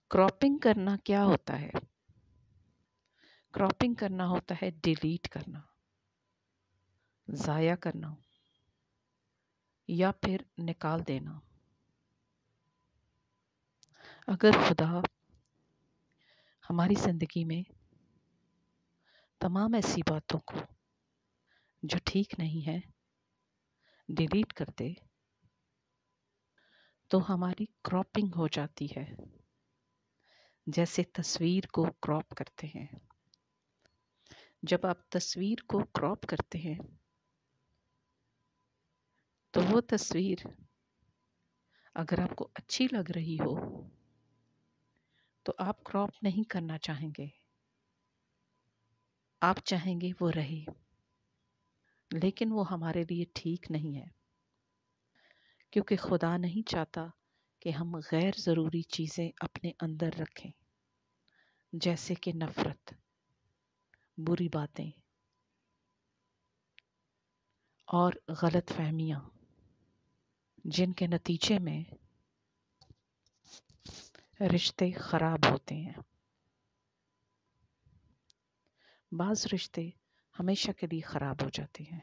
Cropping करना क्या होता है؟ क्रॉपिंग करना होता है डिलीट करना, ज़ाया करना या फिर निकाल देना। अगर खुदा हमारी ज़िंदगी में तमाम ऐसी बातों को जो ठीक नहीं है डिलीट कर दे, तो हमारी क्रॉपिंग हो जाती है। जैसे तस्वीर को क्रॉप करते हैं। जब आप तस्वीर को क्रॉप करते हैं तो वो तस्वीर अगर आपको अच्छी लग रही हो तो आप क्रॉप नहीं करना चाहेंगे, आप चाहेंगे वो रहे, लेकिन वो हमारे लिए ठीक नहीं है, क्योंकि खुदा नहीं चाहता कि हम गैर ज़रूरी चीज़ें अपने अंदर रखें, जैसे कि नफ़रत, बुरी बातें और गलत फहमियाँ, जिनके नतीजे में रिश्ते ख़राब होते हैं। बाज़ रिश्ते हमेशा के लिए ख़राब हो जाते हैं।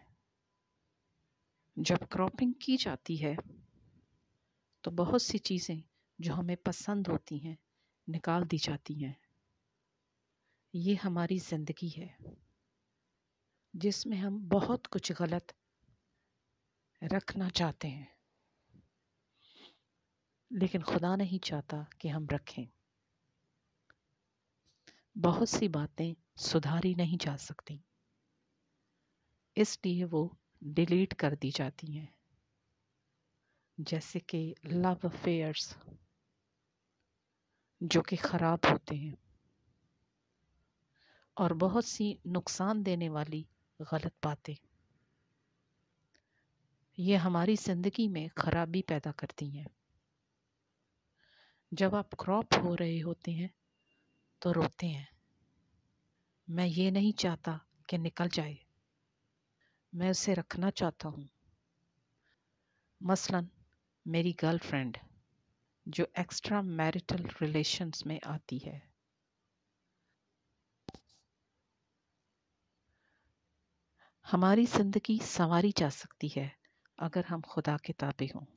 जब क्रॉपिंग की जाती है तो बहुत सी चीज़ें जो हमें पसंद होती हैं निकाल दी जाती हैं। ये हमारी ज़िंदगी है जिसमें हम बहुत कुछ गलत रखना चाहते हैं, लेकिन खुदा नहीं चाहता कि हम रखें। बहुत सी बातें सुधारी नहीं जा सकती, इसलिए वो डिलीट कर दी जाती हैं। जैसे कि लव अफेयर्स जो कि ख़राब होते हैं, और बहुत सी नुकसान देने वाली गलत बातें, ये हमारी ज़िंदगी में खराबी पैदा करती हैं। जब आप क्रॉप हो रहे होते हैं तो रोते हैं, मैं ये नहीं चाहता कि निकल जाए, मैं उसे रखना चाहता हूँ। मसलन मेरी गर्लफ्रेंड जो एक्स्ट्रा मैरिटल रिलेशंस में आती है, हमारी ज़िंदगी संवारी जा सकती है अगर हम खुदा के ताबे हों।